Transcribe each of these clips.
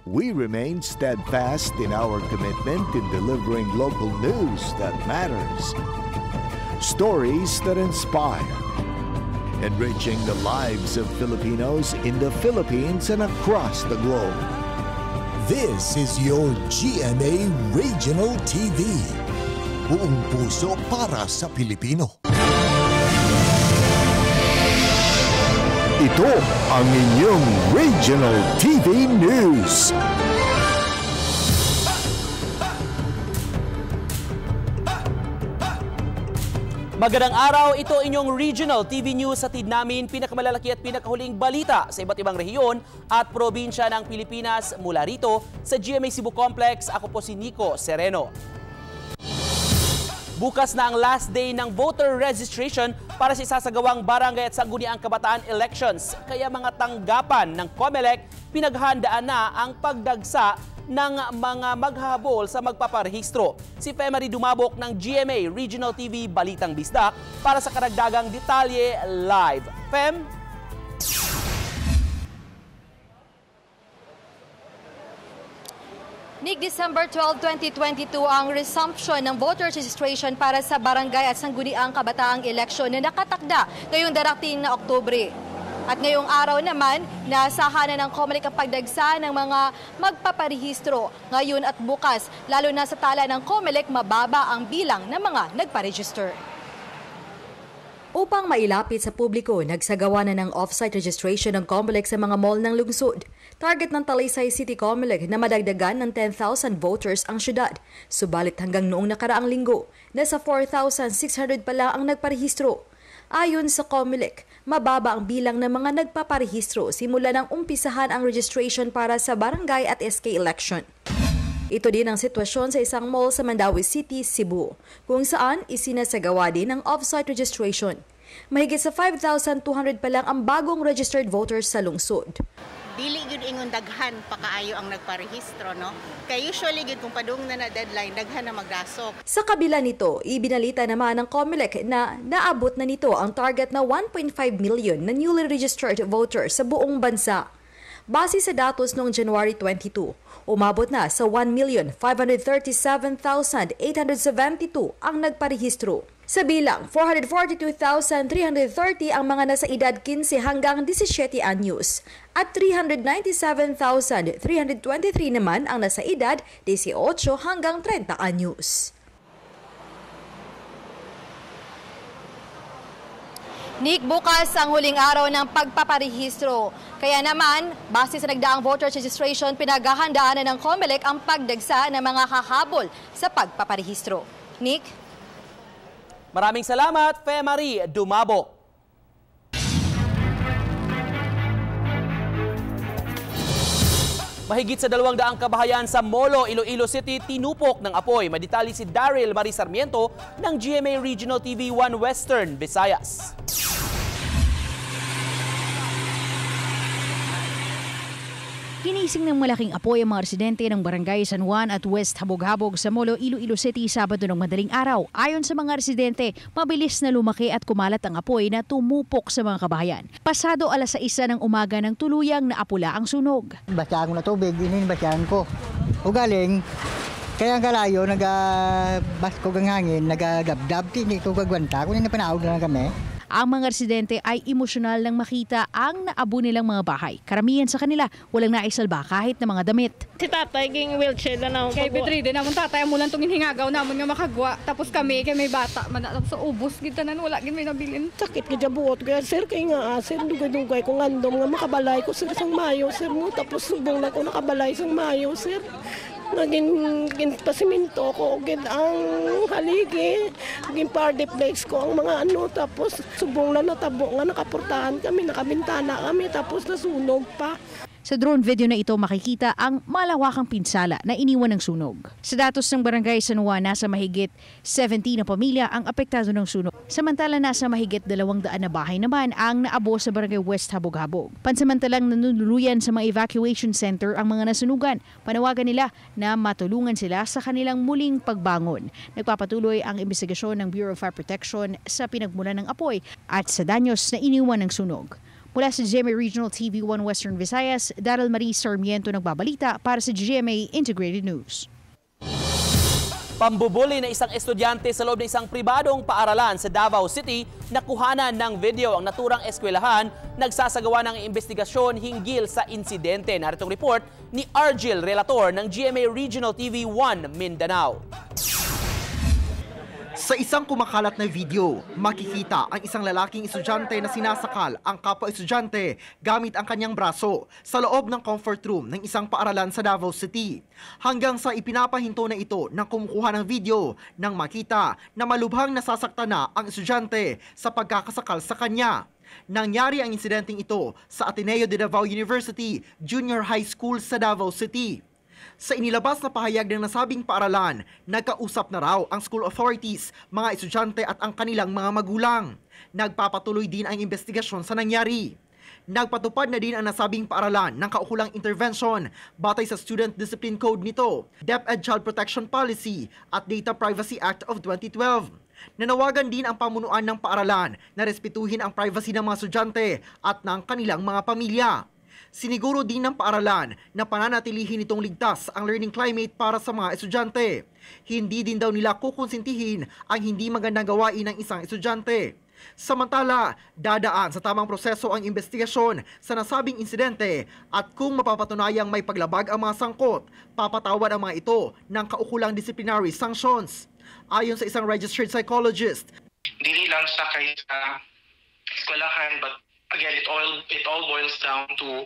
we remain steadfast in our commitment in delivering local news that matters, stories that inspire, enriching the lives of Filipinos in the Philippines and across the globe. This is your GMA Regional TV. Buong puso para sa Pilipino. Ito ang inyong Regional TV News. Magandang araw, ito inyong Regional TV News. Hatid namin pinakamalalaki at pinakahuling balita sa iba't ibang rehiyon at probinsya ng Pilipinas mula rito sa GMA Cebu Complex. Ako po si Nico Sereno. Bukas na ang last day ng voter registration para sa isasagawang barangay at sangguniang kabataan elections. Kaya mga tanggapan ng COMELEC pinaghandaan na ang pagdagsa ng mga maghahabol sa magpaparehistro. Si Femari Dumabok ng GMA Regional TV Balitang Bisdak para sa karagdagang detalye live. Fem? Nick, December 12, 2022 ang resumption ng voter registration para sa barangay at sangguniang kabataang eleksyon na nakatakda ngayong darating na Oktubre. At ngayong araw naman, naasahan na ng COMELEC ang pagdagsa ng mga magpaparehistro ngayon at bukas, lalo na sa tala ng COMELEC mababa ang bilang ng mga nagparegister. Upang mailapit sa publiko, nagsagawa na ng off-site registration ng COMELEC sa mga mall ng lungsod. Target ng Talisay City COMELEC na madagdagan ng 10,000 voters ang syudad. Subalit hanggang noong nakaraang linggo, nasa 4,600 pa lang ang nagparehistro. Ayon sa COMELEC, mababa ang bilang ng mga nagpaparehistro simula nang umpisahan ang registration para sa barangay at SK election. Ito din ang sitwasyon sa isang mall sa Mandaue City, Cebu, kung saan isinasagawa din ang off-site registration. Mahigit sa 5,200 pa lang ang bagong registered voters sa lungsod. Dili gyud ingon daghan pa kaayo ang nagparehistro, no? Kay usually gyud kung padung na deadline daghan na magdasok. Sa kabila nito, ibinalita naman ng COMELEC na naabot na nito ang target na 1.5 million na newly registered voters sa buong bansa. Base sa datos noong January 22, umabot na sa 1,537,872 ang nagparehistro. Sa bilang, 442,330 ang mga nasa edad 15 hanggang 17 anyos at 397,323 naman ang nasa edad 18 hanggang 30 anyos. Nick, bukas ang huling araw ng pagpaparehistro. Kaya naman, base sa nagdaang voters registration, pinaghahandaan na ng COMELEC ang pagdagsa ng mga hahabol sa pagpaparehistro. Nick? Maraming salamat, Femari Dumabok. Mahigit sa 200 kabahayan sa Molo, Iloilo City, tinupok ng apoy. Maditali si Daryl Marie Sarmiento ng GMA Regional TV 1 Western, Visayas. Ginising ng malaking apoy ang mga residente ng Barangay San Juan at West Habog-Habog sa Molo, Iloilo City, Sabado ng madaling araw. Ayon sa mga residente, mabilis na lumaki at kumalat ang apoy na tumupok sa mga kabahayan. Pasado 6:00 ng umaga nang tuluyang naapula ang sunog. Basyahan ko na tubig, basyahan ko. O galing, kaya ang kalayo, nag-basko ng hangin, nag-gabdab, hindi ko gagwanta, kung napanaog na kami. Ang mga residente ay emosyonal nang makita ang naabo nilang mga bahay. Karamihan sa kanila walang naisalba kahit na mga damit. Si tatay, ging wheelchair na naman. Kay bedridden namon tatay, mulan tong hinhingagaw namon nga makagwa. Tapos kami, kay may bata, sa ubos, gita na wala gin may nabilin. Sakit ka buot kaya sir, kay nga sir, dugay-dugay ko ngandom nga makabalay ko sir sang mayo sir mo. Tapos subong na ko nakabalay sang mayo sir. Naging pasiminto ko, ang haligi, naging partyplex ko, ang mga tapos subong na natabo nga, nakaportahan kami, nakabintana kami, tapos nasunog pa. Sa drone video na ito makikita ang malawakang pinsala na iniwan ng sunog. Sa datos ng Barangay San Juan, nasa mahigit 70 na pamilya ang apektado ng sunog. Samantala nasa mahigit 200 na bahay naman ang naabo sa Barangay West Habog-Habog. Pansamantalang nanunuluyan sa mga evacuation center ang mga nasunugan. Panawagan nila na matulungan sila sa kanilang muling pagbangon. Nagpapatuloy ang investigasyon ng Bureau of Fire Protection sa pinagmulan ng apoy at sa danyos na iniwan ng sunog. Mula sa GMA Regional TV 1 Western Visayas, Daryl Marie Sarmiento nagbabalita para sa GMA Integrated News. Pambubuli na isang estudyante sa loob ng isang pribadong paaralan sa Davao City, nakuhanan ng video ang naturang eskwelahan, nagsasagawa ng investigasyon hinggil sa insidente. Narito ang report ni Argil Relator ng GMA Regional TV 1 Mindanao. Sa isang kumakalat na video, makikita ang isang lalaking estudyante na sinasakal ang kapwa-estudyante gamit ang kanyang braso sa loob ng comfort room ng isang paaralan sa Davao City. Hanggang sa ipinapahinto na ito ng kumukuha ng video nang makita na malubhang nasasaktan na ang estudyante sa pagkakasakal sa kanya. Nangyari ang insidenteng ito sa Ateneo de Davao University Junior High School sa Davao City. Sa inilabas na pahayag ng nasabing paaralan, nagkausap na raw ang school authorities, mga estudyante at ang kanilang mga magulang. Nagpapatuloy din ang investigasyon sa nangyari. Nagpatupad na din ang nasabing paaralan ng kaukulang intervention batay sa Student Discipline Code nito, DepEd Child Protection Policy at Data Privacy Act of 2012. Nanawagan din ang pamunuan ng paaralan na respetuhin ang privacy ng mga estudyante at ng kanilang mga pamilya. Siniguro din ng paaralan na pananatilihin itong ligtas ang learning climate para sa mga estudyante. Hindi din daw nila kukonsintihin ang hindi magandang gawain ng isang estudyante. Samantala, dadaan sa tamang proseso ang investigasyon sa nasabing insidente at kung mapapatunayang may paglabag ang mga sangkot, papatawad ang mga ito ng kaukulang disciplinary sanctions. Ayon sa isang registered psychologist, dili lang sa kay sa eskwelahan, but again, it all boils down to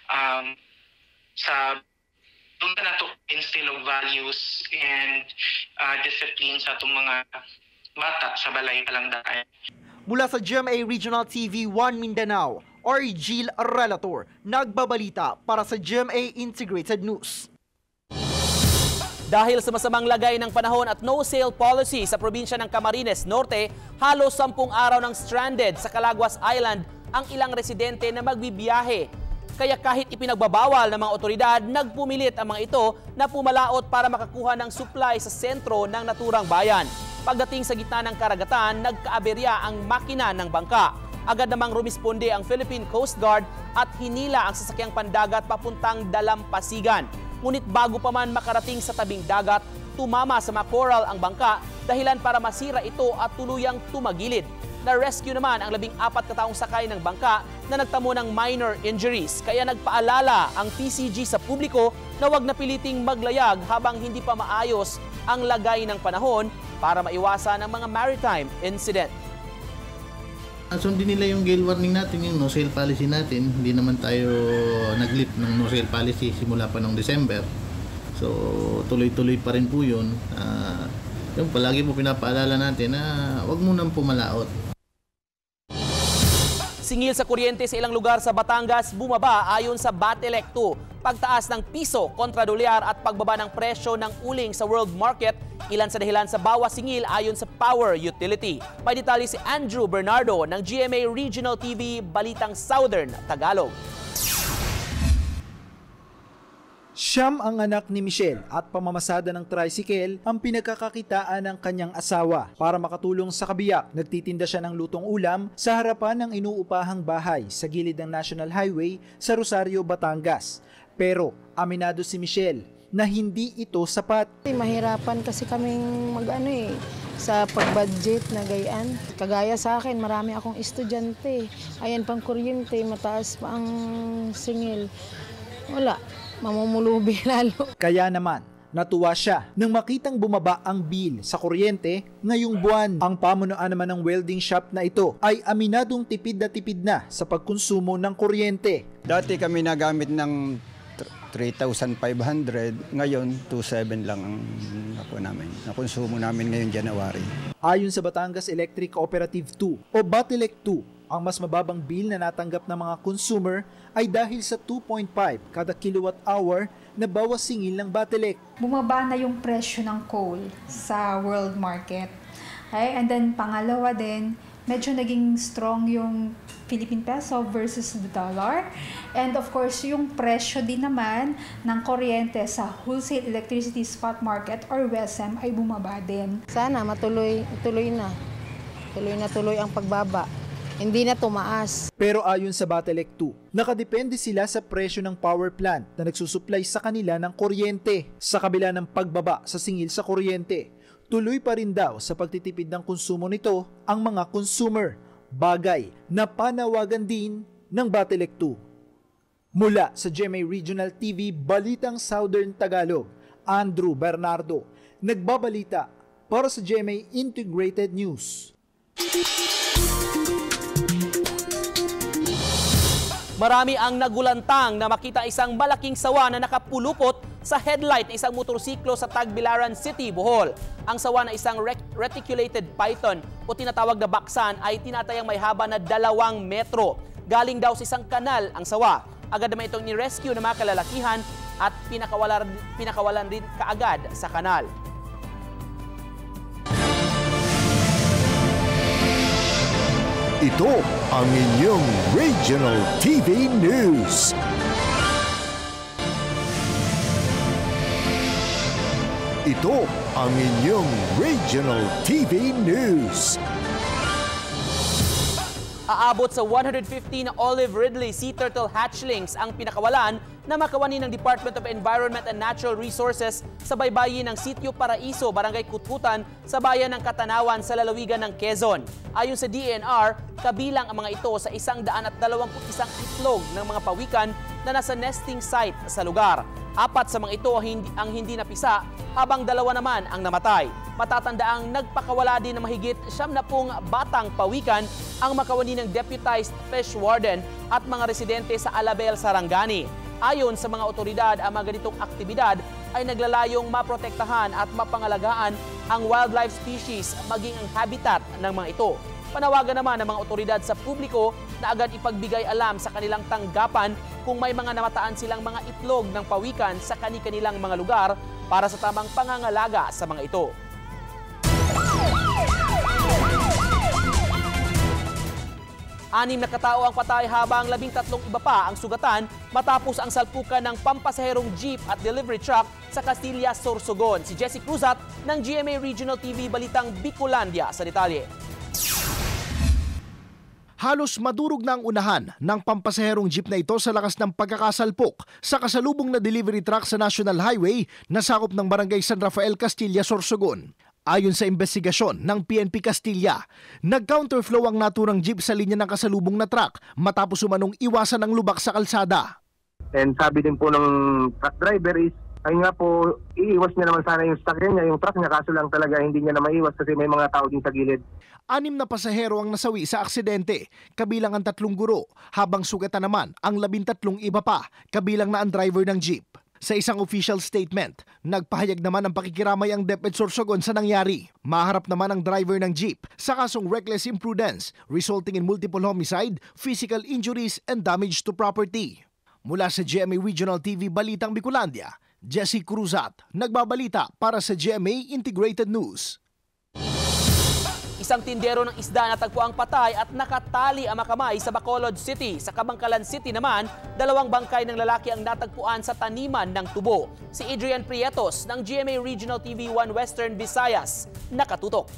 sa doon na to instill of values and discipline sa itong mga bata sa balay palangdaan. Mula sa GMA Regional TV 1 Mindanao, Argil Relator, nagbabalita para sa GMA Integrated News. Dahil sa masamang lagay ng panahon at no-sale policy sa probinsya ng Camarines Norte, halos 10 araw ng stranded sa Calaguas Island ang ilang residente na magbibiyahe. Kaya kahit ipinagbabawal ng mga otoridad, nagpumilit ang mga ito na pumalaot para makakuha ng supply sa sentro ng naturang bayan. Pagdating sa gitna ng karagatan, nagkaaberya ang makina ng bangka. Agad namang rumisponde ang Philippine Coast Guard at hinila ang sasakyang pandagat papuntang Dalampasigan. Ngunit bago pa man makarating sa tabing dagat, tumama sa mga coral ang bangka, dahilan para masira ito at tuluyang tumagilid. Na-rescue naman ang 14 kataong sakay ng bangka na nagtamo ng minor injuries. Kaya nagpaalala ang PCG sa publiko na huwag na piliting maglayag habang hindi pa maayos ang lagay ng panahon para maiwasan ang mga maritime incident. Sundin nila yung gale warning natin, yung no-sale policy natin. Hindi naman tayo nag-lift ng no-sale policy simula pa noong December. So tuloy-tuloy pa rin po yun. Yung palagi po pinapaalala natin na huwag munang pumalaot. Singil sa kuryente sa ilang lugar sa Batangas bumaba ayon sa Batelec 2. Pagtaas ng piso kontra dolyar at pagbaba ng presyo ng uling sa world market, ilan sa dahilan sa bawas singil ayon sa power utility. May detalye si Andrew Bernardo ng GMA Regional TV Balitang Southern Tagalog. Siyam ang anak ni Michelle at pamamasada ng tricycle ang pinagkakakitaan ng kanyang asawa. Para makatulong sa kabiyak, nagtitinda siya ng lutong ulam sa harapan ng inuupahang bahay sa gilid ng National Highway sa Rosario, Batangas. Pero aminado si Michelle na hindi ito sapat. Mahirapan kasi kaming sa pag-budget na gayaan. Kagaya sa akin, marami akong estudyante. Ayan pang kuryente, mataas pa ang singil. Wala. Mamumulubi lalo. Kaya naman, natuwa siya nang makitang bumaba ang bill sa kuryente ngayong buwan. Ang pamunuan naman ng welding shop na ito ay aminadong tipid na sa pagkonsumo ng kuryente. Dati kami nagamit ng 3,500, ngayon 2,700 lang ang nakonsumo namin ngayong January. Ayon sa Batangas Electric Cooperative 2 o Batelec 2, ang mas mababang bill na natanggap ng mga consumer ay dahil sa 2.5 kada kilowatt hour na bawas singil ng Batelec. Bumaba na yung presyo ng coal sa world market. Okay? And then pangalawa din, medyo naging strong yung Philippine peso versus the dollar. And of course, yung presyo din naman ng kuryente sa wholesale electricity spot market or WESM ay bumaba din. Sana tuloy na ang pagbaba. hindi na tumaas. Pero ayon sa Batelec 2, nakadepende sila sa presyo ng power plant na nagsusupply sa kanila ng kuryente. Sa kabila ng pagbaba sa singil sa kuryente, tuloy pa rin daw sa pagtitipid ng konsumo nito ang mga consumer, bagay na panawagan din ng Batelec 2. Mula sa GMA Regional TV Balitang Southern Tagalog, Andrew Bernardo, nagbabalita para sa GMA Integrated News. Marami ang nagulantang na makita isang malaking sawa na nakapulupot sa headlight ng isang motorsiklo sa Tagbilaran City, Bohol. Ang sawa na isang reticulated python o tinatawag na baksan ay tinatayang may haba na 2 metro. Galing daw sa isang kanal ang sawa. Agad naman itong ni-rescue ng mga kalalakihan at pinakawalan rin kaagad sa kanal. Ito ang inyong Regional TV News. Ito ang inyong Regional TV News. Aabot sa 150 na olive ridley sea turtle hatchlings ang pinakawalan na makawani ng Department of Environment and Natural Resources sa baybayin ng Sitio Paraiso, Barangay Kutkutan sa bayan ng Katanawan sa lalawigan ng Quezon. Ayon sa DNR, kabilang ang mga ito sa 121 itlog ng mga pawikan na nasa nesting site sa lugar. 4 sa mga ito ang hindi napisa, habang 2 naman ang namatay. Matatandaang nagpakawala din ng mahigit 70 batang pawikan ang makawani ng deputized fish warden at mga residente sa Alabel, Sarangani. Ayon sa mga otoridad, ang mga ganitong aktibidad ay naglalayong maprotektahan at mapangalagaan ang wildlife species maging ang habitat ng mga ito. Panawagan naman ng mga otoridad sa publiko na agad ipagbigay alam sa kanilang tanggapan kung may mga namataan silang mga itlog ng pawikan sa kani-kanilang mga lugar para sa tamang pangangalaga sa mga ito. Anim na katao ang patay habang 13 iba pa ang sugatan matapos ang salpukan ng pampasaherong jeep at delivery truck sa Castilla, Sorsogon. Si Jessie Cruzat ng GMA Regional TV Balitang Bicolandia sa detalye. Halos madurog na ang unahan ng pampasaherong jeep na ito sa lakas ng pagkakasalpok sa kasalubong na delivery truck sa National Highway na sakop ng Barangay San Rafael, Castilla, Sorsogon. Ayon sa investigasyon ng PNP Castilla, nag-counterflow ang naturang jeep sa linya ng kasalubong na truck matapos umanong iwasan ang lubak sa kalsada. And sabi din po ng truck driver is, ay nga po, iiwas niya naman sana yung sasakyan niya, yung truck niya, kaso lang talaga hindi niya na maiwas kasi may mga tao din sa gilid. 6 na pasahero ang nasawi sa aksidente, kabilang ang 3 guro, habang sugatan naman ang 13 iba pa, kabilang na ang driver ng jeep. Sa isang official statement, nagpahayag naman ng pakikiramay ang DepEd Sorsogon sa nangyari. Maharap naman ang driver ng jeep sa kasong reckless imprudence resulting in multiple homicide, physical injuries, and damage to property. Mula sa GMA Regional TV Balitang Bicolandia, Jessie Cruzat, nagbabalita para sa GMA Integrated News. Isang tindero ng isda na tagpuang patay at nakatali ang makamay sa Bacolod City. Sa Kabangkalan City naman, 2 bangkay ng lalaki ang natagpuan sa taniman ng tubo. Si Adrian Prietos ng GMA Regional TV 1 Western Visayas, nakatutok.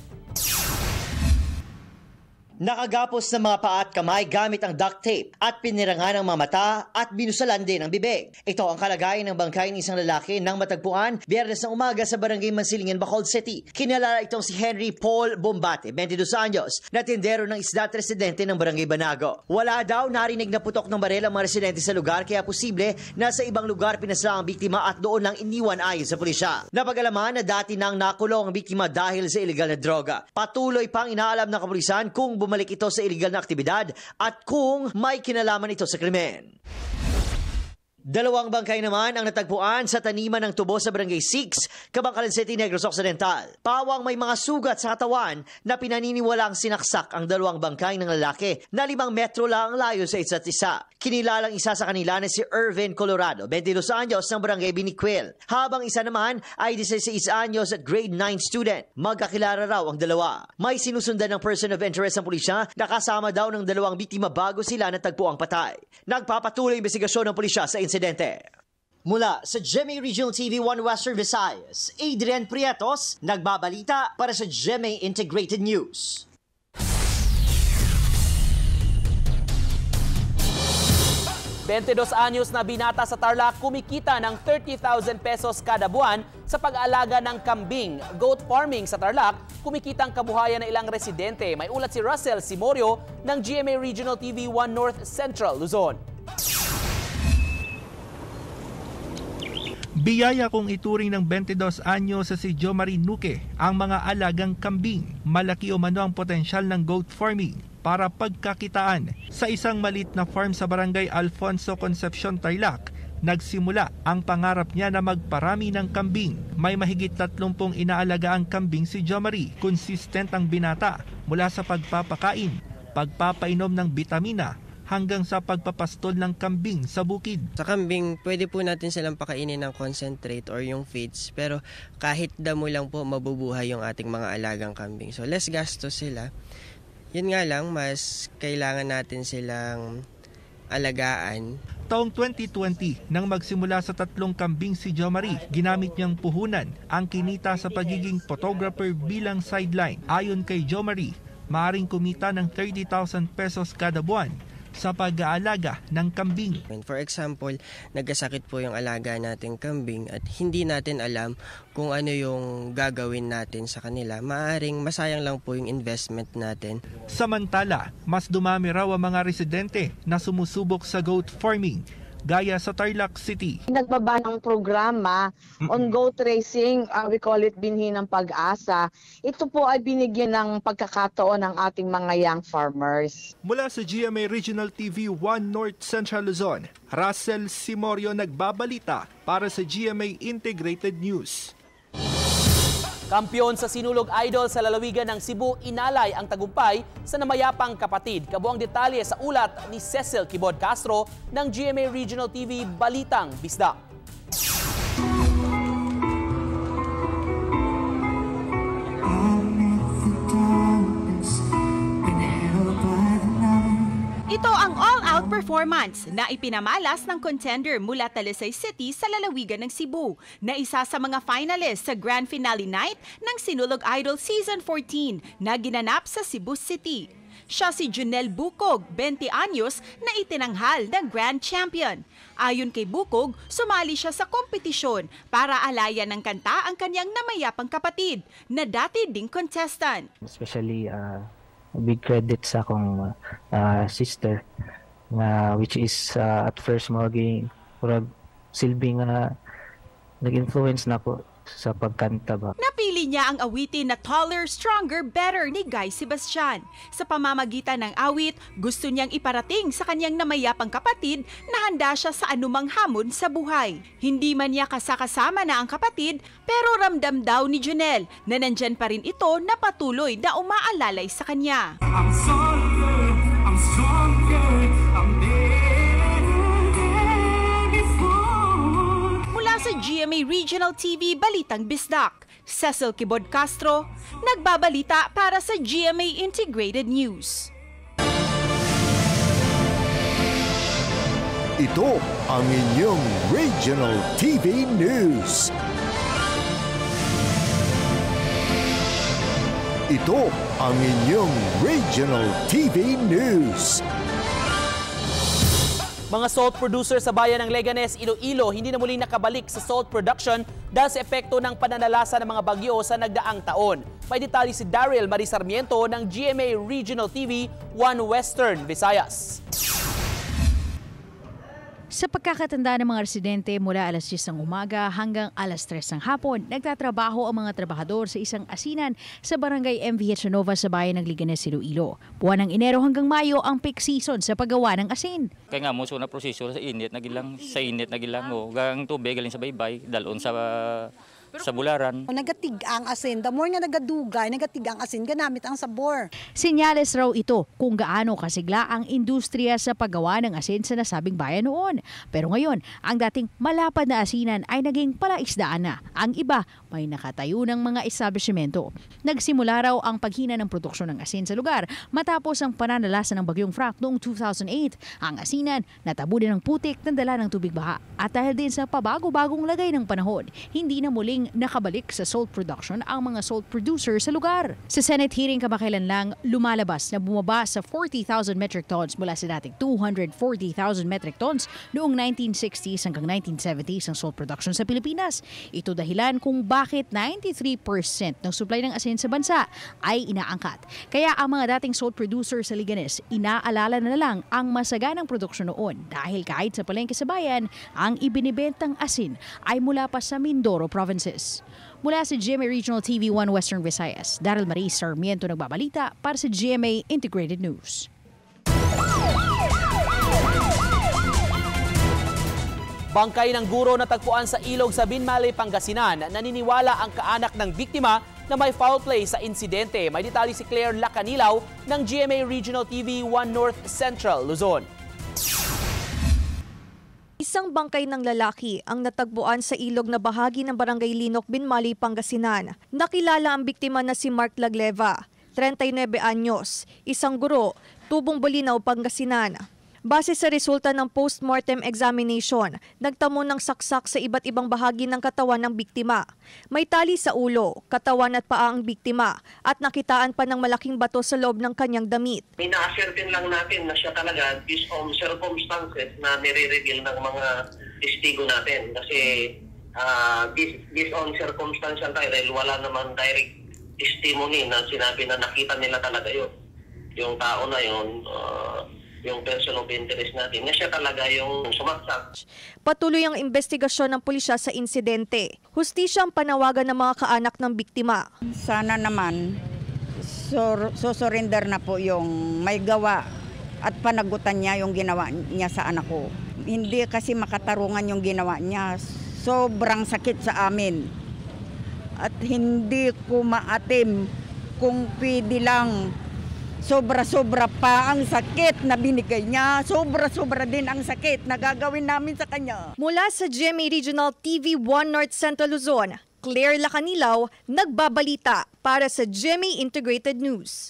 Nakagapos ng mga paa at kamay gamit ang duct tape at pinirangan ang mga mata at binusalan din ang bibig. Ito ang kalagayan ng bangkay ng isang lalaki nang matagpuan Biyernes ng umaga sa Barangay Mansilingen, Bacolod City. Kinalala itong si Henry Paul Bombate, 22 anyos, na tindero ng isda at residente ng Barangay Banago. Wala daw narinig na putok ng baril ang mga residente sa lugar, kaya posible na sa ibang lugar pinaslang ang biktima at doon lang iniwan ayon sa pulisya. Napag-alaman na dati nang nakulong ang biktima dahil sa illegal na droga. Patuloy pang inaalam ng kapulisan kung bumalik ito sa illegal na aktibidad at kung may kinalaman ito sa krimen. 2 bangkay naman ang natagpuan sa taniman ng tubo sa Barangay 6, Kabangkalan City, Negros Occidental. Pawang may mga sugat sa katawan na pinaniniwalang sinaksak ang 2 bangkay ng lalaki na 5 metro lang ang layo sa isa't isa. Kinilalang isa sa kanila na si Irvin Colorado, 22 anyos ng Barangay Biniquil, habang isa naman ay 16 anyos at grade 9 student. Magkakilala raw ang 2. May sinusundan ng person of interest ng pulisya na kasama daw ng 2 biktima bago sila natagpuang patay. Nagpapatuloy investigasyon ng pulisya sa insidente. Mula sa GMA Regional TV 1 Western Visayas, Adrian Prietos, nagbabalita para sa GMA Integrated News. 22 anyos na binata sa Tarlac kumikita ng 30,000 pesos kada buwan sa pag-aalaga ng kambing. Goat farming sa Tarlac, kumikita ang kabuhayan ng ilang residente. May ulat si Russell Simorio ng GMA Regional TV 1 North Central, Luzon. Biyaya kung ituring ng 22 anyo sa si Jo Marie Nuque ang mga alagang kambing. Malaki umano ang potensyal ng goat farming para pagkakitaan. Sa isang malit na farm sa barangay Alfonso Concepcion, Tarlac, nagsimula ang pangarap niya na magparami ng kambing. May mahigit 30 inaalagaan kambing si Jo Marie. Consistent ang binata mula sa pagpapakain, pagpapainom ng bitamina, hanggang sa pagpapastol ng kambing sa bukid. Sa kambing, pwede po natin silang pakainin ng concentrate or yung feeds, pero kahit damo lang po mabubuhay yung ating mga alagang kambing. So less gastos sila. Yun nga lang, mas kailangan natin silang alagaan. Taong 2020, nang magsimula sa 3 kambing si Jo Marie, ginamit niyang puhunan ang kinita sa pagiging photographer bilang sideline. Ayon kay Jo Marie, maaaring kumita ng 30,000 pesos kada buwan sa pag-aalaga ng kambing. For example, nagkasakit po yung alaga nating kambing at hindi natin alam kung ano yung gagawin natin sa kanila. Maaring masayang lang po yung investment natin. Samantala, mas dumami raw ang mga residente na sumusubok sa goat farming, gaya sa Tarlac City. Nagbaba ng programa on goat racing, we call it Binhi ng Pag-asa. Ito po ay binigyan ng pagkakataon ng ating mga young farmers. Mula sa GMA Regional TV 1 North Central Luzon, Russell Simorio nagbabalita para sa GMA Integrated News. Kampiyon sa Sinulog Idol sa lalawigan ng Cebu, inalay ang tagumpay sa namayapang kapatid. Kabuang detalye sa ulat ni Cecil Kibod Castro ng GMA Regional TV Balitang Bisdak. Ito ang all-out performance na ipinamalas ng contender mula Talisay City sa lalawigan ng Cebu na isa sa mga finalists sa grand finale night ng Sinulog Idol Season 14 na ginanap sa Cebu City. Siya si Junel Bukog, 20 anyos, na itinanghal ng grand champion. Ayon kay Bukog, sumali siya sa kompetisyon para alayan ng kanta ang kanyang namayapang kapatid na dati ding contestant. Especially big credit sa akong sister which is at first maging silbing nag-influence na ako sa pagkanta ba. Napili niya ang awitin na Taller, Stronger, Better ni Guy Sebastian. Sa pamamagitan ng awit, gusto niyang iparating sa kanyang namayapang kapatid na handa siya sa anumang hamon sa buhay. Hindi man niya kasakasama na ang kapatid, pero ramdam daw ni Junel na nandyan pa rin ito na patuloy na umaalalay sa kanya. I'm stronger, I'm sa GMA Regional TV Balitang Bisdak, Cecil Kibod Castro, nagbabalita para sa GMA Integrated News. Ito ang inyong Regional TV News. Ito ang inyong Regional TV News. Mga salt producer sa bayan ng Leganes, Iloilo, hindi na muling nakabalik sa salt production dahil sa epekto ng pananalasa ng mga bagyo sa nagdaang taon. May detalye si Daryl Marisarmiento ng GMA Regional TV 1 Western Visayas. Sa pagkakatanda ng mga residente mula alas 10 ng umaga hanggang alas 3 ng hapon, nagtatrabaho ang mga trabahador sa isang asinan sa barangay MVH Nova sa bayan ng Leganes, Iloilo. Buwan ng Enero hanggang Mayo ang peak season sa paggawa ng asin. Kaya nga mo na proseso sa init na gilang gang tubig galing sa baybay dalon sa bularan. Nagatig ang asin. The more nga nagadugay, nagatig ang asin, ganamit ang sabor. Senyales raw ito kung gaano kasigla ang industriya sa paggawa ng asin sa nasabing bayan noon. Pero ngayon, ang dating malapad na asinan ay naging palaisdaan na. Ang iba, may nakatayo ng mga establishmento. Nagsimula raw ang paghina ng produksyon ng asin sa lugar matapos ang pananalasa ng bagyong Frank noong 2008. Ang asinan natabo din ng putik ng dala ng tubig baha. At dahil din sa pabago-bagong lagay ng panahon, hindi na muling muling nakabalik sa salt production ang mga salt producer sa lugar. Sa Senate hearing kamakailan lang, lumalabas na bumaba sa 40,000 metric tons mula sa dating 240,000 metric tons noong 1960s hanggang 1970s ang salt production sa Pilipinas. Ito dahilan kung bakit 93% ng supply ng asin sa bansa ay inaangkat. Kaya ang mga dating salt producer sa Liganes, inaalala na lang ang masaganang produksyon noon dahil kahit sa palengke sa bayan, ang ibinibentang asin ay mula pa sa Mindoro provinces. Mula sa GMA Regional TV 1 Western Visayas, Daryl Marie Sarmiento nagbabalita para sa GMA Integrated News. Bangkay ng guro na tagpuan sa ilog sa Binmalay, Pangasinan. Naniniwala ang kaanak ng biktima na may foul play sa insidente. May detalye si Claire Lacanilaw ng GMA Regional TV 1 North Central, Luzon. Isang bangkay ng lalaki ang natagpuan sa ilog na bahagi ng Barangay Linok, Binmalay, Pangasinan. Nakilala ang biktima na si Mark Lagleva, 39 anyos, isang guro, Tubong Bulinaw, Pangasinan. Base sa resulta ng post-mortem examination, nagtamo ng saksak sa iba't ibang bahagi ng katawan ng biktima. May tali sa ulo, katawan at paa ang biktima at nakitaan pa ng malaking bato sa loob ng kanyang damit. Ina-ascertain lang natin na siya talaga based on circumstances na nire-reveal ng mga testigo natin. Kasi based on circumstantial tayo dahil wala naman direct testimony na sinabi na nakita nila talaga yun. Yung tao na yun, yung person of interest natin, na siya talaga yung sumaksak. Patuloy ang investigasyon ng pulisya sa insidente. Hustisya ang panawagan ng mga kaanak ng biktima. Sana naman susurrender na po yung may gawa at panagutan niya yung ginawa niya sa anak ko. Hindi kasi makatarungan yung ginawa niya. Sobrang sakit sa amin. At hindi ko maatim kung pwede lang. Sobra-sobra pa ang sakit na binigay niya. Sobra-sobra din ang sakit na gagawin namin sa kanya. Mula sa GMA Regional TV 1 North Central Luzon, Claire Lacanilaw, nagbabalita para sa GMA Integrated News.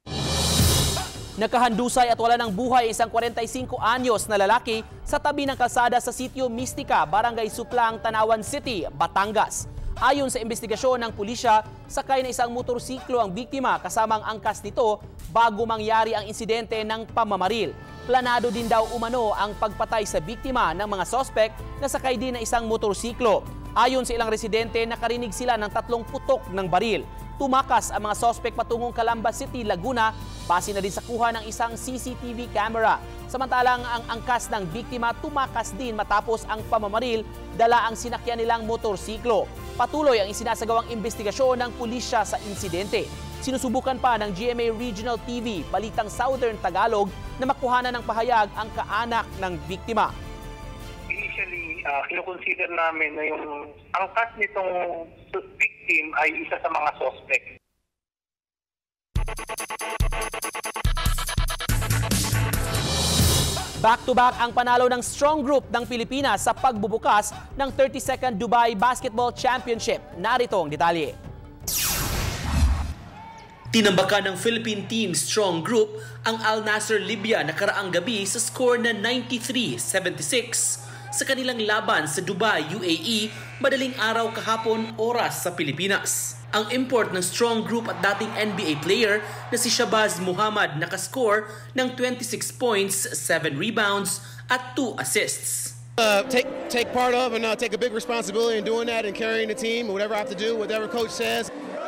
Nakahandusay at wala ng buhay isang 45 anyos na lalaki sa tabi ng kalsada sa sitio Mistika, Barangay Suklang, Tanawan City, Batangas. Ayon sa investigasyon ng pulisya, sakay na isang motorsiklo ang biktima kasamang angkas nito bago mangyari ang insidente ng pamamaril. Planado din daw umano ang pagpatay sa biktima ng mga sospek na sakay din na isang motorsiklo. Ayon sa ilang residente, nakarinig sila ng 3 putok ng baril. Tumakas ang mga sospek patungong Calamba City, Laguna, base na din sa kuha ng isang CCTV camera. Samantalang ang angkas ng biktima tumakas din matapos ang pamamaril, dala ang sinakyan nilang motorsiklo. Patuloy ang isinasagawang investigasyon ng pulisya sa insidente. Sinusubukan pa ng GMA Regional TV, Balitang Southern Tagalog, na makuhanan ng pahayag ang kaanak ng biktima. Initially, kinukonsider namin na yung angkas nitong victim ay isa sa mga suspect. Back-to-back ang panalo ng strong group ng Pilipinas sa pagbubukas ng 32nd Dubai Basketball Championship. Narito ang detalye. Tinambakan ng Philippine Team Strong Group ang Al Nassr Libya nakaraang gabi sa score na 93-76 sa kanilang laban sa Dubai, UAE, madaling araw kahapon oras sa Pilipinas. Ang import ng Strong Group at dating NBA player na si Shabazz Muhammad nakascore ng 26 points, 7 rebounds at 2 assists. Take part of and take a big responsibility in doing that and carrying the team, whatever I have to do, whatever coach says.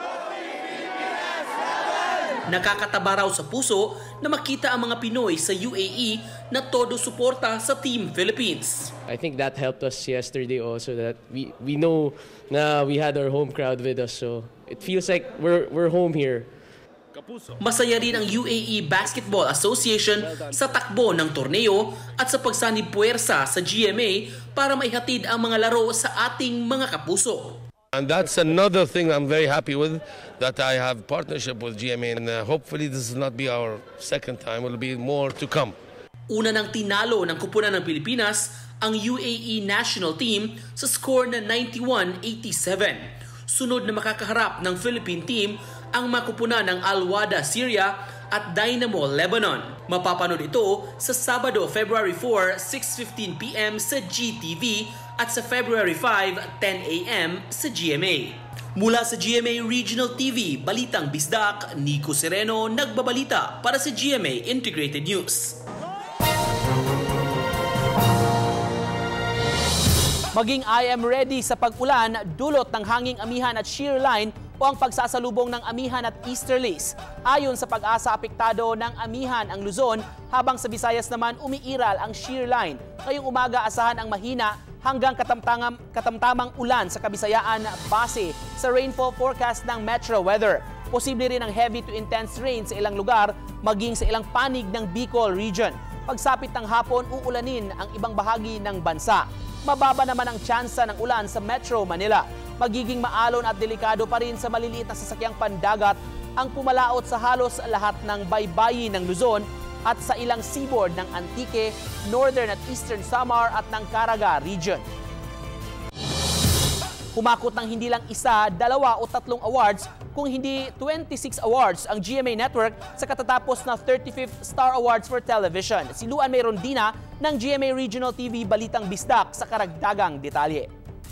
Nakakataba raw sa puso na makita ang mga Pinoy sa UAE na todo suporta sa Team Philippines. I think that helped us yesterday also, that we know na we had our home crowd with us, so it feels like we're home here. Masaya rin ang UAE Basketball Association sa takbo ng torneo at sa pagsanib puwersa sa GMA para maihatid ang mga laro sa ating mga kapuso. And that's another thing I'm very happy with, that I have partnership with GMA, and hopefully this will not be our second time, it will be more to come. Una nang tinalo ng kupunan ng Pilipinas ang UAE national team sa score na 91-87. Sunod na makakaharap ng Philippine team ang makupunan ng Al Wahda Syria at Dynamo Lebanon. Mapapanood ito sa Sabado, February 4, 6:15 p.m. sa GTV at sa February 5, 10 a.m. sa GMA. Mula sa GMA Regional TV, Balitang Bisdak, Nico Sereno nagbabalita para sa GMA Integrated News. Maging I am ready sa pag-ulan, dulot ng hanging amihan at shear line o ang pagsasalubong ng amihan at easterlies. Ayon sa Pag-asa, apektado ng amihan ang Luzon, habang sa Visayas naman umiiral ang shear line. Ngayong umaga asahan ang mahina hanggang katamtamang ulan sa Kabisayaan base sa rainfall forecast ng Metro Weather. Posible rin ang heavy to intense rain sa ilang lugar, maging sa ilang panig ng Bicol region. Pagsapit ng hapon, uulanin ang ibang bahagi ng bansa. Mababa naman ang tsansa ng ulan sa Metro Manila. Magiging maalon at delikado pa rin sa maliliit na sasakyang pandagat ang pumalaot sa halos lahat ng baybayin ng Luzon at sa ilang seaboard ng Antique, Northern at Eastern Samar at ng Caraga region. Humakot ng hindi lang isa, dalawa o tatlong awards, kung hindi 26 awards ang GMA Network sa katatapos na 35th Star Awards for Television. Si Luan May Rondina ng GMA Regional TV Balitang Bisdak sa karagdagang detalye.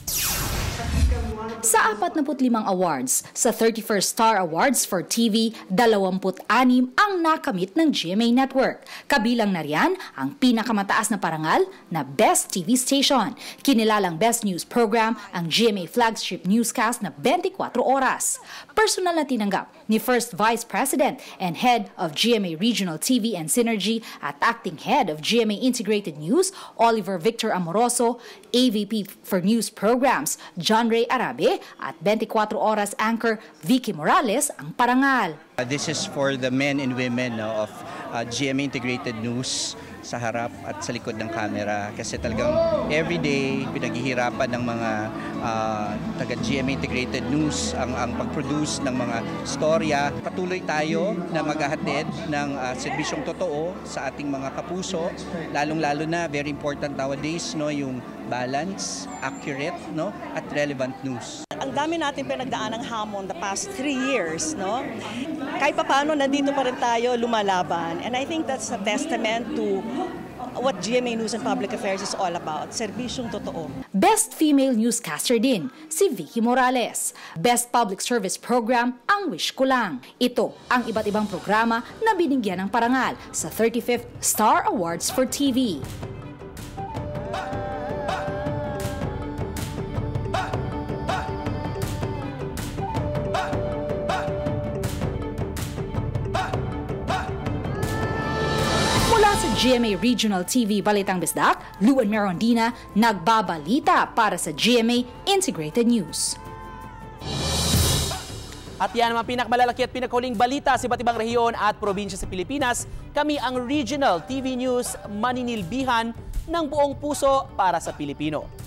Sa 45 awards, sa 31st Star Awards for TV, 26 ang nakamit ng GMA Network. Kabilang na riyan ang pinakamataas na parangal na Best TV Station. Kinilalang Best News Program ang GMA Flagship Newscast na 24 oras. Personal na tinanggap ni First Vice President and Head of GMA Regional TV and Synergy at Acting Head of GMA Integrated News, Oliver Victor Amoroso, AVP for News Programs, John Ray Arabe, at 24 oras anchor Vicky Morales ang parangal. This is for the men and women of GMA Integrated News sa harap at sa likod ng camera kasi talagang everyday pinaghihirapan ng mga taga GMA Integrated News ang pag-produce ng mga storya. Patuloy tayo na maghahatid ng serbisyong totoo sa ating mga kapuso, lalong-lalo na very important nowadays yung balance, accurate at relevant news. Ang dami natin pinagdaan ng hamon the past 3 years, kahit paano nandito pa rin tayo lumalaban, and I think that's a testament to what GMA News and Public Affairs is all about, serbisyong totoo. Best Female Newscaster din, si Vicky Morales. Best Public Service Program, ang Wish Ko Lang. Ito ang iba't ibang programa na binigyan ng parangal sa 35th Star Awards for TV. Mula sa GMA Regional TV Balitang Bisdak, Luan May Rondina, nagbabalita para sa GMA Integrated News. At yan ang mga pinakamalalaki at pinakahuling balita sa iba't ibang rehiyon at probinsya sa Pilipinas. Kami ang Regional TV News, maninilbihan ng buong puso para sa Pilipino.